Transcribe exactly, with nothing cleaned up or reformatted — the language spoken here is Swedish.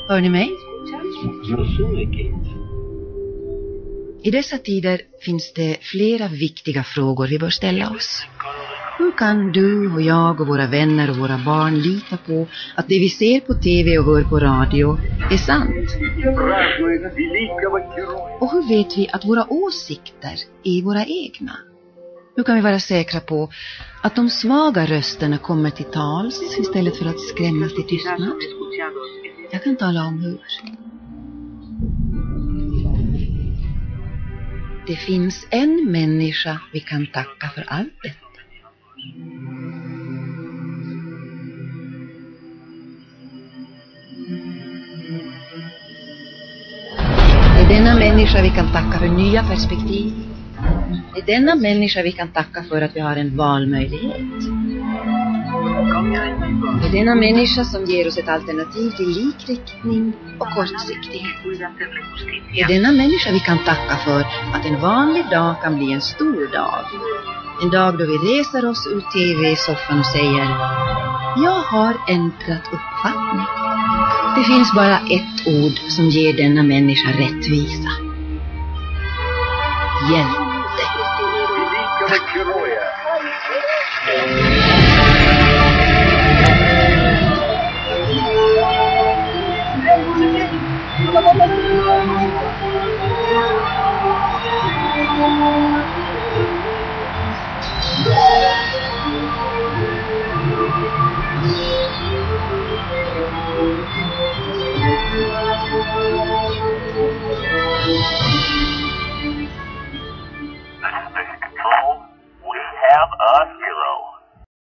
Hör ni mig? I dessa tider finns det flera viktiga frågor vi bör ställa oss. Hur kan du och jag och våra vänner och våra barn lita på att det vi ser på tv och hör på radio är sant? Och hur vet vi att våra åsikter är våra egna? Hur kan vi vara säkra på att de svaga rösterna kommer till tals istället för att skrämmas till tystnad? Jag kan tala om hur. Det finns en människa vi kan tacka för allt detta. Det är denna människa vi kan tacka för nya perspektiv. Det är denna människa vi kan tacka för att vi har en valmöjlighet. Det är denna människa som ger oss ett alternativ till likriktning och kortsiktighet. Det är denna människa vi kan tacka för att en vanlig dag kan bli en stor dag. En dag då vi reser oss ur tv-soffan och säger: jag har ändrat uppfattning. Det finns bara ett ord som ger denna människa rättvisa. Hjälp. We have a